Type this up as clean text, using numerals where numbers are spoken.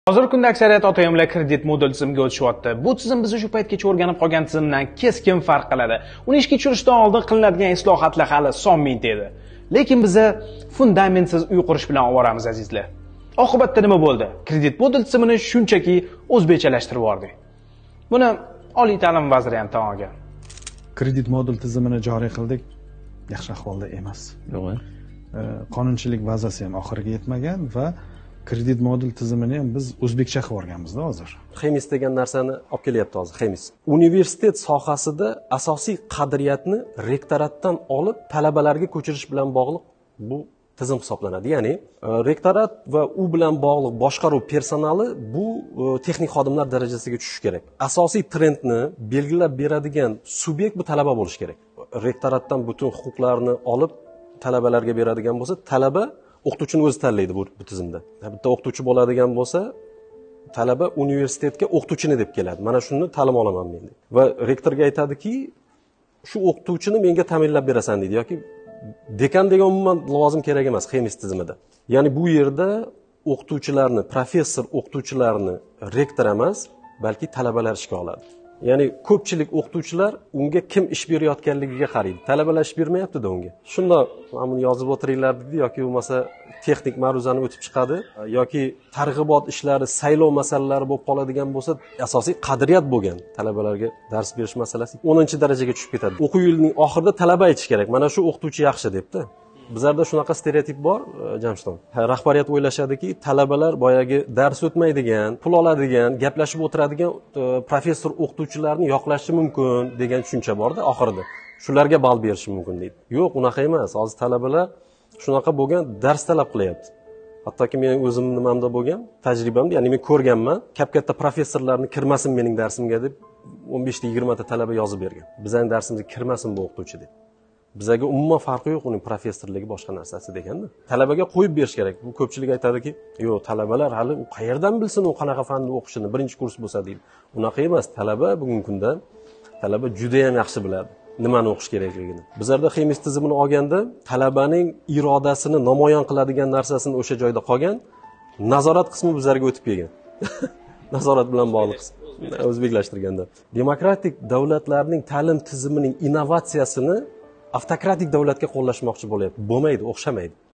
Hozirgi kunda aksariyat ota-onalar kredit modul tizimiga o'tishyapti. Bu tizim biz shu paytgacha o'rganib qolgan tizimdan keskin farq qiladi. Uni ishga tushirishdan oldin qilinadigan islohotlar hali son ming edi. Lekin biz fundamentsiz uy qurish bilan ovoramiz azizlar. Oqibatda nima bo'ldi? Kredit modul tizimini shunchaki o'zbekchalashtirib yubordik. Buni oliy ta'lim vaziri ham tan olgan. Kredit modul tizimini joriy qildik. Yaxshi ahvolda emas. Qonunchilik bazasi ham oxiriga yetmagan va kredit modul tizimini ham biz o'zbekcha qilib o'rganmizda hozir. Xemis degan narsani olib kelyapti hozir Xemis. Universitet sohasida asosiy qadriyatni rektoratdan olib talabalarga ko'chirish bilan bog'liq bu tizim hisoblanadi. Ya'ni rektorat va u bilan bog'liq boshqaruv personali bu texnik xodimlar darajasiga tushishi kerak. Asosiy trendni belgilab beradigan subyekt bu talaba bo'lishi kerak. Rektoratdan butun huquqlarni olib talabalarga beradigan bo'lsa, talaba o'qituvchini o'zi tanlaydi bu tizimda. Bitta o'qituvchi bo'ladigan bo'lsa, talaba universitetga o'qituvchini deb keladi. Mana shuni ta'lim olaman men deb. Va rektorga aytadiki, shu o'qituvchini menga ta'minlab berasan deydi yoki dekan degan umuman lavozim kerak emas Xemis tizimida. Ya'ni bu yerda o'qituvchilarni, professor o'qituvchilarni rektor emas, balki talabalar ishga oladi. Ya'ni ko'pchilik o'qituvchilar unga kim ish berayotganligiga qaraydi. Talabalar ish bermayapti-da unga. Shunda men buni yozib o'tiringlar dedi yoki bo'lmasa texnik ma'ruzani o'tib chiqadi yoki targ'ibot ishlari, saylov masalalari bo'lib qoladigan bo'lsa, asosiy qadriyat bo'lgan talabalarga dars berish masalasi 10-darajaga tushib ketadi. O'quv yilining oxirida talaba aytish kerak. Mana shu o'qituvchi yaxshi debdi. Bizlarda shunaqa stereotip bor, Jamshidon. Rahbariyat o'ylashadiki, talabalar boyagi dars o'tmaydigan, pul oladigan, gaplashib o'tiradigan professor o'qituvchilarni yoqlashi mumkin degan tushuncha borda oxirida. Shularga ball berishi mumkin deydi. Yo'q, unaqa emas. Hozir talabalar shunaqa bo'lgan dars talab qilyapti. Hattoki men o'zim nimamda bo'lgan, tajribamda, ya'ni men ko'rganman, katta professorlarni kirmasin mening darsimga deb 15 ta 20 ta talaba yozib bergan. Bizning darsimizga kirmasin bu o'qituvchi deb. Bizga umuman farqi yo'q uning professorligi boshqa narsasi deganda. Talabaga qo'yib berish kerak. Bu ko'pchilik aytadiki, "Yo'q, talabalar hali u qayerdan bilsin u qanaqa fanni o'qishini, birinchi kurs bo'lsa" deydi. Unaqa emas. Talaba bugungi kunda talaba juda ham yaxshi biladi nimani o'qish kerakligini. Bizlarda Xemis tizimini olganda talabaning irodasini namoyon qiladigan narsasini o'sha joyda qolgan, nazorat qismi bizlarga o'tib kelgan. Nazorat bilan bog'liq o'zbeklashtirganda. Demokratik davlatlarning ta'lim tizimining innovatsiyasini avtokratik davlatga qo'llashmoqchi bo'lyapti. Bo'lmaydi, o'xshamaydi.